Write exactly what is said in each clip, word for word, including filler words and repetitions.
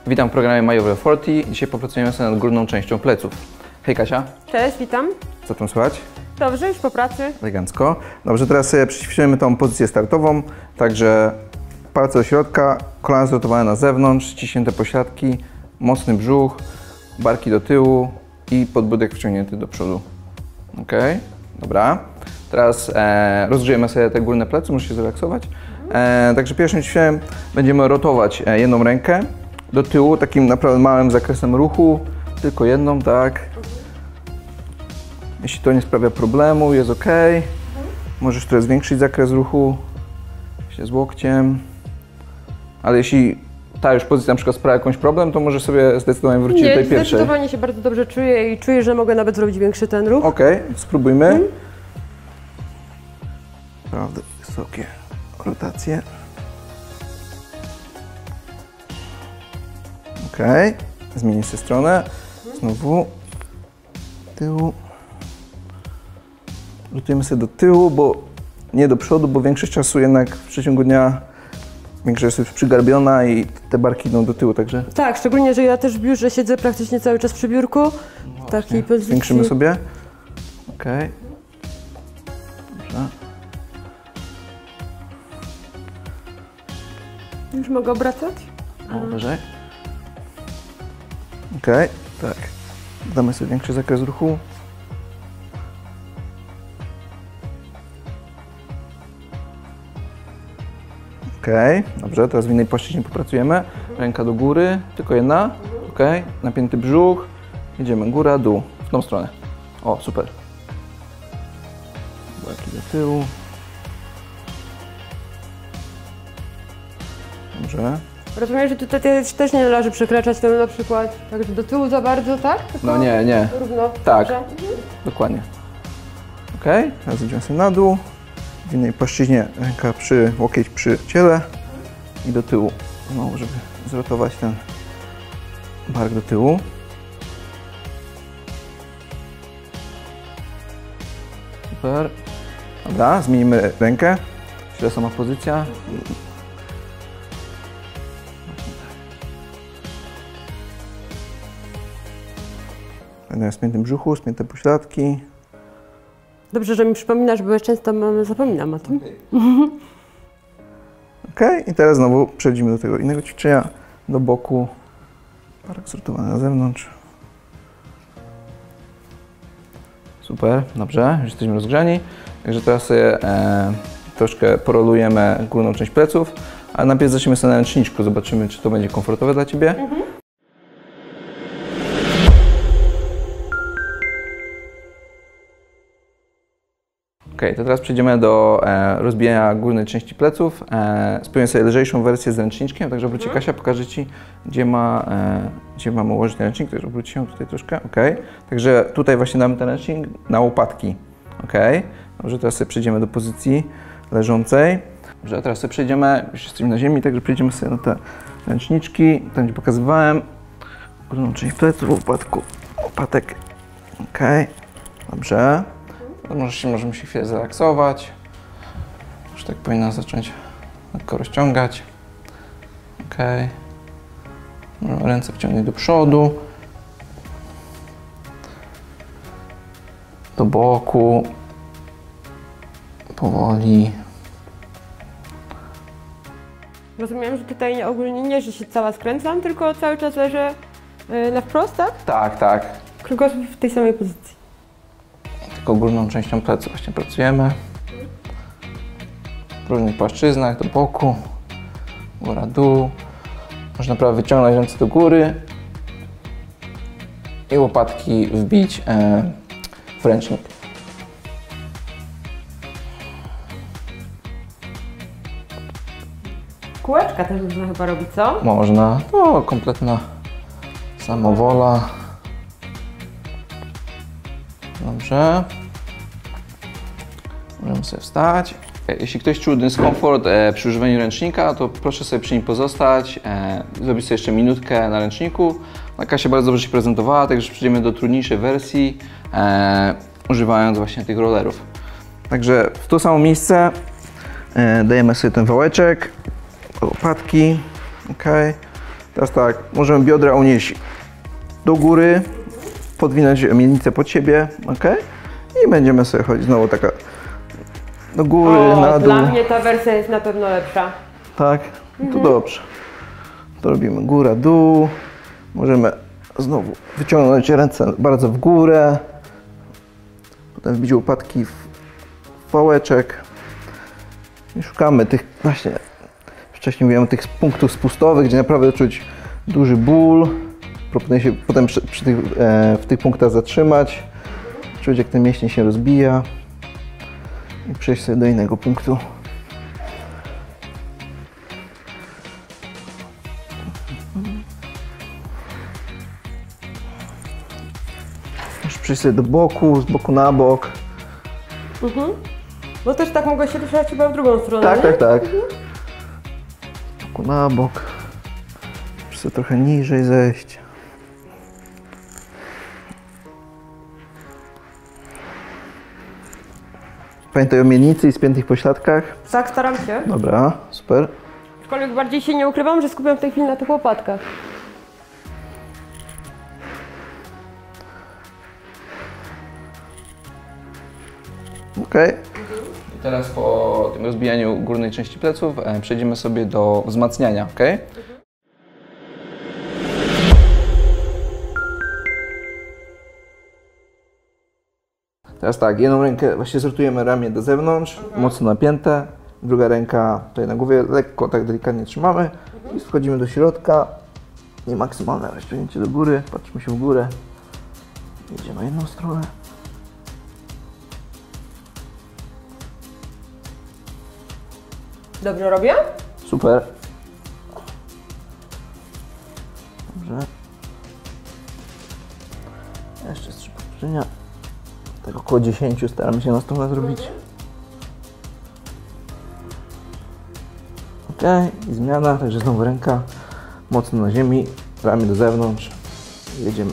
Witam w programie My Over czterdzieści. Dzisiaj popracujemy sobie nad górną częścią pleców. Hej Kasia. Cześć, witam. Co tam słychać? Dobrze, już po pracy. Elegancko. Dobrze, teraz sobie przyćwiczymy tą pozycję startową. Także palce do środka, kolana zrotowane na zewnątrz, ściśnięte pośladki, mocny brzuch, barki do tyłu i podbródek wciągnięty do przodu. Ok, dobra. Teraz e, rozgrzejemy sobie te górne plecy, muszę się zrelaksować. E, także pierwszym ćwiczeniem będziemy rotować e, jedną rękę do tyłu, takim naprawdę małym zakresem ruchu, tylko jedną, tak. Jeśli to nie sprawia problemu, jest ok. Możesz trochę zwiększyć zakres ruchu, się z łokciem, ale jeśli ta już pozycja na przykład sprawia jakąś problem, to możesz sobie zdecydowanie wrócić nie, do tej pierwszej. Zdecydowanie się bardzo dobrze czuję i czuję, że mogę nawet zrobić większy ten ruch. Ok, spróbujmy. Hmm. Naprawdę wysokie rotacje. Ok, zmienię sobie stronę. Znowu tyłu. Rotujemy sobie do tyłu, bo nie do przodu, bo większość czasu jednak w przeciągu dnia większość jest przygarbiona i te barki idą do tyłu, także... Tak, szczególnie, że ja też w biurze siedzę praktycznie cały czas przy biurku. No w takiej pozycji. Zwiększymy sobie. Ok. Dobrze. Już mogę obracać? O, wyżej. Ok, tak. Damy sobie większy zakres ruchu. Ok, dobrze, teraz w innej płaszczyźnie popracujemy. Ręka do góry, tylko jedna. Ok, napięty brzuch. Idziemy góra, dół, w tą stronę. O, super. Barki do tyłu. Dobrze. Rozumiem, że tutaj też nie należy przekraczać tego na przykład także do tyłu za bardzo, tak? Tylko no nie, nie. Równo. Tak, dobrze. Dokładnie. Ok, teraz idziemy sobie na dół. W innej płaszczyźnie ręka przy, łokieć przy ciele i do tyłu. Znowu, żeby zrotować ten bark do tyłu. Super. Dobra, zmienimy rękę. Źle sama pozycja. Będę na spiętym brzuchu, spięte pośladki. Dobrze, że mi przypominasz, bo ja często zapominam o tym. Ok, okay. I teraz znowu przechodzimy do tego innego ćwiczenia, do boku. Bark zrotowany na zewnątrz. Super, dobrze, już jesteśmy rozgrzani. Także teraz sobie e, troszkę porolujemy górną część pleców, ale najpierw zaczniemy sobie na ręczniczku, zobaczymy, czy to będzie komfortowe dla Ciebie. Mhm. Ok, to teraz przejdziemy do e, rozbijania górnej części pleców. E, spróbujemy sobie lżejszą wersję z ręczniczkiem, także obróćcie Kasia, pokażę Ci, gdzie, ma, e, gdzie mamy ułożyć ten ręcznik, także obróć się tutaj troszkę, ok. Także tutaj właśnie damy ten ręcznik na łopatki, ok. Dobrze, teraz sobie przejdziemy do pozycji leżącej. Dobrze, a teraz sobie przejdziemy, już jesteśmy na ziemi, także przejdziemy sobie na te ręczniczki, tam gdzie pokazywałem. Górną część pleców, łopatku, łopatek, ok. Dobrze. Może się, możemy się chwilę zrelaksować. Już tak powinna zacząć lekko rozciągać. Ok. Ręce wciągnąć do przodu. Do boku. Powoli. Rozumiem, że tutaj ogólnie nie, że się cała skręcam, tylko cały czas leżę na wprost, tak? Tak, tak. Kręgosłup w tej samej pozycji. Tylko górną częścią plecy właśnie pracujemy. W różnych płaszczyznach, do boku, góra, dół. Można prawie wyciągnąć ręce do góry i łopatki wbić e, w ręcznik. Kółeczka też można chyba robić, co? Można. To kompletna samowola. Dobrze. Możemy sobie wstać. Jeśli ktoś czuł dyskomfort e, przy używaniu ręcznika, to proszę sobie przy nim pozostać, e, zrobić sobie jeszcze minutkę na ręczniku. Kasia bardzo dobrze się prezentowała, także przejdziemy do trudniejszej wersji, e, używając właśnie tych rollerów. Także w to samo miejsce e, dajemy sobie ten wałeczek, łopatki, ok. Teraz tak, możemy biodra unieść do góry, podwinąć miednicę pod siebie, ok? I będziemy sobie chodzić znowu taka do góry, O, na dół. dla mnie ta wersja jest na pewno lepsza. Tak? No to dobrze. To robimy góra, dół. Możemy znowu wyciągnąć ręce bardzo w górę. Potem wbić łopatki w wałeczek. I szukamy tych właśnie, wcześniej mówiłem o tych punktów spustowych, gdzie naprawdę czuć duży ból. Proponuję się potem przy, przy tych, e, w tych punktach zatrzymać. Czuć, jak ten mięsień się rozbija. I przejść sobie do innego punktu. Możesz przejść sobie do boku, z boku na bok. Mhm. Bo też tak mogę się ruszać chyba w drugą stronę, Tak, nie? tak, tak. Mhm. Z boku na bok. Możesz sobie trochę niżej zejść. Pamiętaj o miednicy i spiętych pośladkach. Tak, staram się. Dobra, super. Aczkolwiek bardziej się nie ukrywam, że skupiam w tej chwili na tych łopatkach. Okej. I teraz po tym rozbijaniu górnej części pleców e, przejdziemy sobie do wzmacniania, ok? Teraz tak, jedną rękę właśnie zrotujemy ramię do zewnątrz, mhm. mocno napięte, druga ręka tutaj na głowie, lekko tak delikatnie trzymamy mhm. i wchodzimy do środka i maksymalne rozciągnięcie do góry, patrzymy się w górę, idziemy jedną stronę. Dobrze robię? Super. Dobrze. Jeszcze trzy powtórzenia. Tak około dziesięciu staramy się na stronę zrobić. Ok, i zmiana, także znowu ręka mocno na ziemi, ramię do zewnątrz. Jedziemy.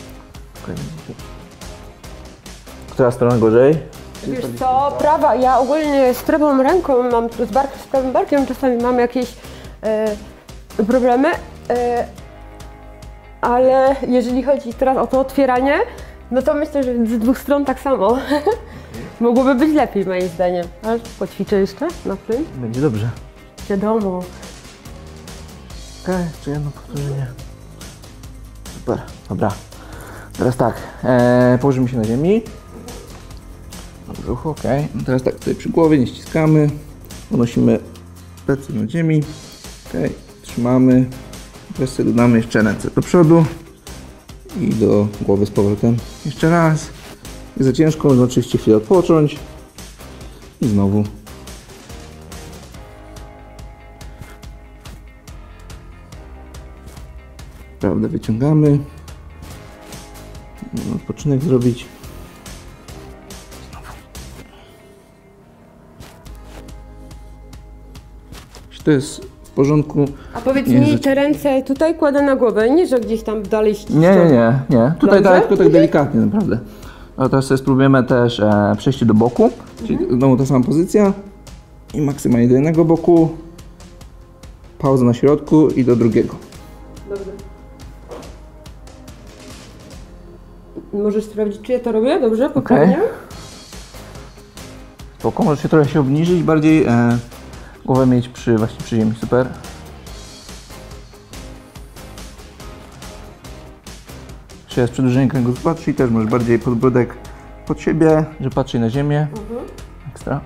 Która strona gorzej? Wiesz co, prawa, ja ogólnie z prawą ręką mam, z, bark, z prawym barkiem czasami mam jakieś e, problemy, e, ale jeżeli chodzi teraz o to otwieranie, no to myślę, że z dwóch stron tak samo. Mogłoby być lepiej moim zdaniem, ale poćwiczę jeszcze na tym. Będzie dobrze. Wiadomo. Okej, okay, jeszcze jedno powtórzenie. Super, dobra. Teraz tak, e, położymy się na ziemi. Na brzuchu, ok. No teraz tak, tutaj przy głowie nie ściskamy. Unosimy plecy na ziemi. Ok, trzymamy. Teraz sobie dodamy jeszcze ręce do przodu i do głowy z powrotem. Jeszcze raz. Nie za ciężko, można oczywiście chwilę odpocząć. I znowu. Prawda, wyciągamy. Można odpoczynek zrobić. Jeśli to jest w porządku. A powiedz nie mi, jest... te ręce tutaj kładę na głowę, nie że gdzieś tam dalej ściskam. Nie, nie, nie, nie. Tutaj Dobrze? tak, tylko tak delikatnie naprawdę. A teraz sobie spróbujemy też e, przejście do boku, czyli mhm. znowu ta sama pozycja i maksymalnie do jednego boku, pauza na środku i do drugiego. Dobrze. Możesz sprawdzić, czy ja to robię? Dobrze, poprawnie? Okay. Spoko, możesz się trochę się obniżyć, bardziej e, głowę mieć przy, właśnie przy ziemi, super. Jeszcze jest przedłużenie kręgosłupa, czyli też możesz bardziej podbródek pod siebie, że patrzy na ziemię. Mhm. Ekstra.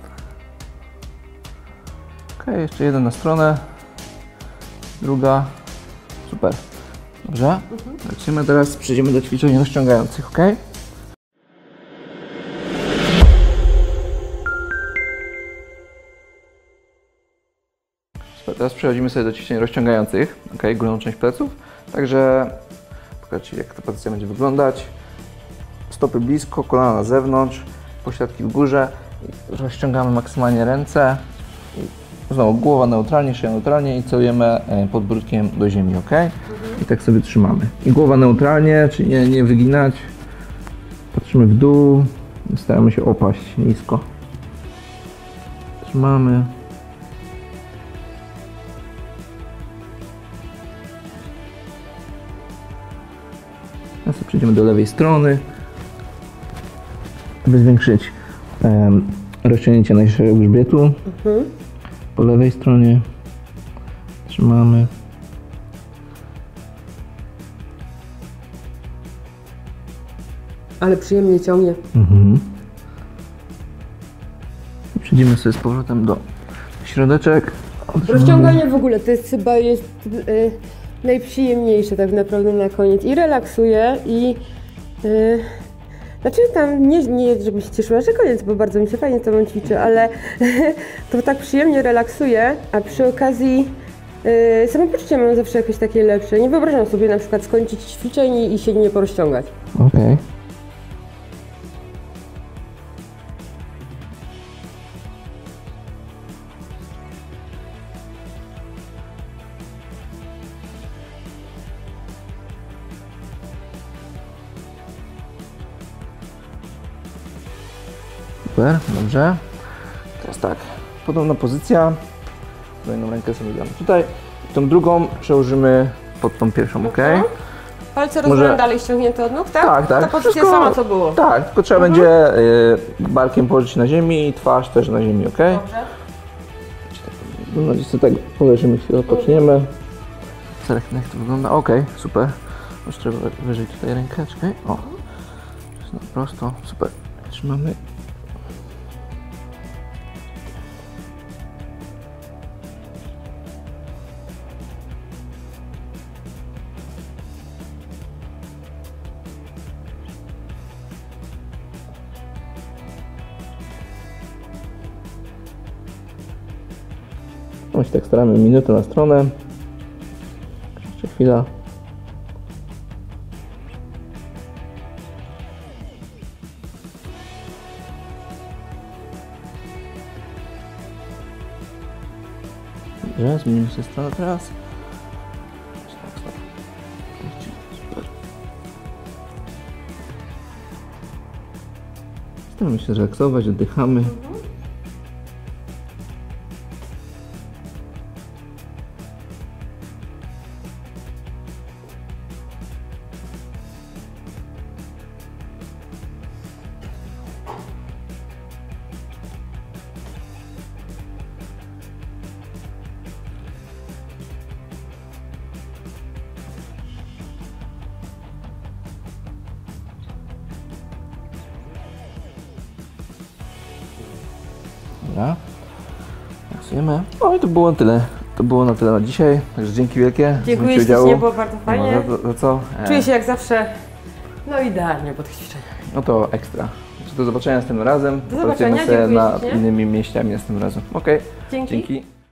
Ok, jeszcze jeden na stronę, druga, super. Dobrze, mhm. Lecimy teraz, przejdziemy do ćwiczeń rozciągających, ok? Super, teraz przechodzimy sobie do ćwiczeń rozciągających, ok, górną część pleców, także pokażę Ci, jak ta pozycja będzie wyglądać. Stopy blisko, kolana na zewnątrz, pośladki w górze, rozciągamy maksymalnie ręce. I znowu głowa neutralnie, szyja neutralnie i celujemy podbródkiem do ziemi, ok? Mhm. I tak sobie trzymamy. I głowa neutralnie, czyli nie, nie wyginać. Patrzymy w dół i staramy się opaść nisko. Trzymamy. przejdziemy do lewej strony, aby zwiększyć um, rozciągnięcie najszerszego grzbietu. Mhm. Po lewej stronie trzymamy. Ale przyjemnie ciągnie. Mhm. I przejdziemy sobie z powrotem do środeczek. Rozciąganie w ogóle to jest chyba jest y, najprzyjemniejsze tak naprawdę na koniec. I relaksuje i y, znaczy tam nie, nie żeby się cieszyła, że koniec, bo bardzo mi się fajnie to ćwiczy, ale to tak przyjemnie relaksuje, a przy okazji y, samopoczucie mam zawsze jakieś takie lepsze. Nie wyobrażam sobie na przykład skończyć ćwiczeń i się nie porozciągać. Okej. Okay. Super, dobrze. Teraz tak, podobna pozycja. Jedną rękę sobie damy tutaj. Tą drugą przełożymy pod tą pierwszą, ok? Palce rozumiem Może... dalej ściągnięte od nóg, tak? Tak, tak. Ta pozycja Wszystko... sama co było. Tak, tylko trzeba mhm. będzie y, barkiem położyć na ziemi i twarz też na ziemi, ok? Dobrze. No gdzieś tak poleżymy, chwilę odpoczniemy. Zerknę jak to wygląda. Ok, super. Już trzeba wyżej tutaj rękę, czekaj. O. Na prosto, super. Trzymamy. No się tak staramy minutę na stronę. Jeszcze chwila. Dobrze, zmienimy sobie stronę teraz. Staramy się relaksować, oddychamy. Dobra, laksujemy. No i to było tyle. To było na tyle na dzisiaj, także dzięki wielkie. Dziękuję ślicznie, było bardzo fajnie. No, za, za co? Czuję się jak zawsze, no idealnie po tych ćwiczeniach. No to ekstra. Do zobaczenia następnym razem. Do zobaczenia, Popracujemy sobie dziękuję nad innymi mięśniami następnym razem. Okej, Dzięki. Dzięki.